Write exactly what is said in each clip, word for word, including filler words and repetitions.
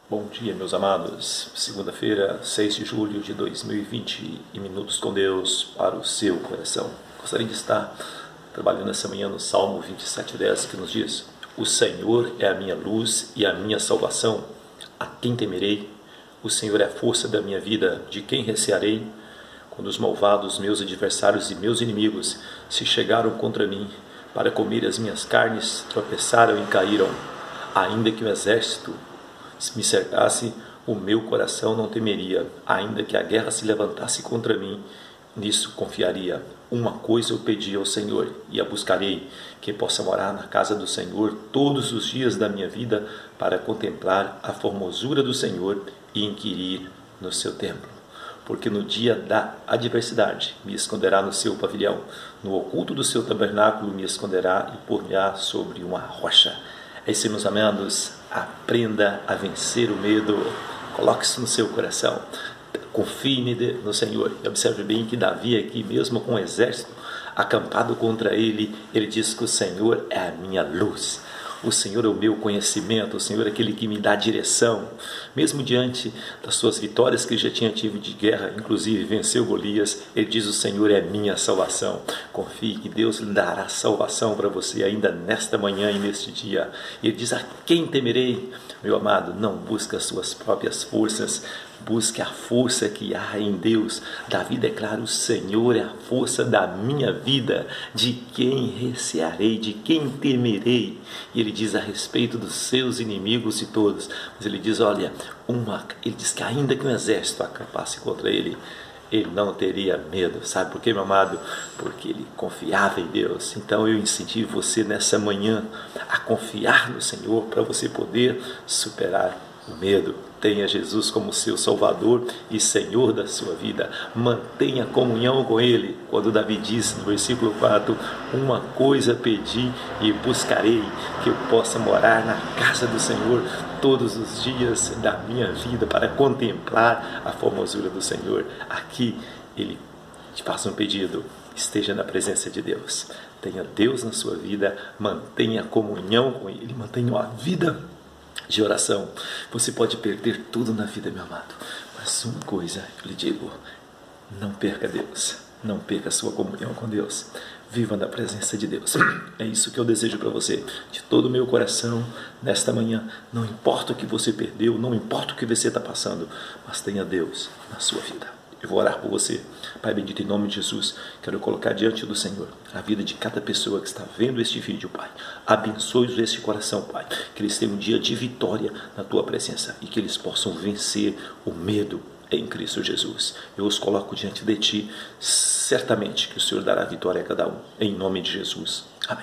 Bom dia, meus amados. Segunda-feira, seis de julho de dois mil e vinte, e Minutos com Deus para o seu coração. Gostaria de estar trabalhando essa manhã no Salmo vinte e sete, dez, que nos diz: O Senhor é a minha luz e a minha salvação. A quem temerei? O Senhor é a força da minha vida. De quem recearei? Quando os malvados, meus adversários e meus inimigos, se chegaram contra mim para comer as minhas carnes, tropeçaram e caíram. Ainda que o exército se me cercasse, o meu coração não temeria. Ainda que a guerra se levantasse contra mim, nisso confiaria. Uma coisa eu pedi ao Senhor, e a buscarei, que possa morar na casa do Senhor todos os dias da minha vida, para contemplar a formosura do Senhor e inquirir no seu templo. Porque no dia da adversidade me esconderá no seu pavilhão, no oculto do seu tabernáculo me esconderá e pôr-me-á sobre uma rocha. É isso, meus amados. Aprenda a vencer o medo. Coloque isso no seu coração. Confie no Senhor. E observe bem que Davi aqui, mesmo com o exército acampado contra ele, ele diz que o Senhor é a minha luz. O Senhor é o meu conhecimento, o Senhor é aquele que me dá direção. Mesmo diante das suas vitórias que ele já tinha tido de guerra, inclusive venceu Golias, ele diz: o Senhor é minha salvação. Confie que Deus lhe dará salvação para você ainda nesta manhã e neste dia. E ele diz: a quem temerei? Meu amado, não busque as suas próprias forças, busque a força que há em Deus. Davi declara: o Senhor é a força da minha vida. De quem recearei? De quem temerei? E ele diz a respeito dos seus inimigos e todos. Mas ele diz, olha, uma, ele diz que ainda que um exército acampasse contra ele, ele não teria medo. Sabe por quê, meu amado? Porque ele confiava em Deus. Então eu incentivo você nessa manhã a confiar no Senhor, para você poder superar o medo. Tenha Jesus como seu Salvador e Senhor da sua vida. Mantenha comunhão com Ele. Quando Davi diz no versículo quatro: uma coisa pedi e buscarei, que eu possa morar na casa do Senhor todos os dias da minha vida, para contemplar a formosura do Senhor. Aqui ele te faz um pedido: esteja na presença de Deus. Tenha Deus na sua vida, mantenha comunhão com Ele, mantenha uma vida de oração. Você pode perder tudo na vida, meu amado, mas uma coisa eu lhe digo: não perca Deus, não perca a sua comunhão com Deus. Viva na presença de Deus. É isso que eu desejo para você, de todo o meu coração, nesta manhã. Não importa o que você perdeu, não importa o que você está passando, mas tenha Deus na sua vida. Eu vou orar por você. Pai bendito, em nome de Jesus, quero colocar diante do Senhor a vida de cada pessoa que está vendo este vídeo, Pai. Abençoe este coração, Pai, que eles tenham um dia de vitória na Tua presença e que eles possam vencer o medo em Cristo Jesus. Eu os coloco diante de Ti, certamente que o Senhor dará vitória a cada um, em nome de Jesus. Amém.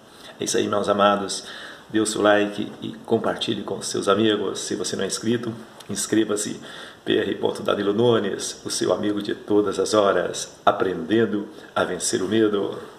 É isso aí, meus amados. Dê o seu like e compartilhe com seus amigos. Se você não é inscrito, inscreva-se. P R Danilo Nunes, o seu amigo de todas as horas, aprendendo a vencer o medo.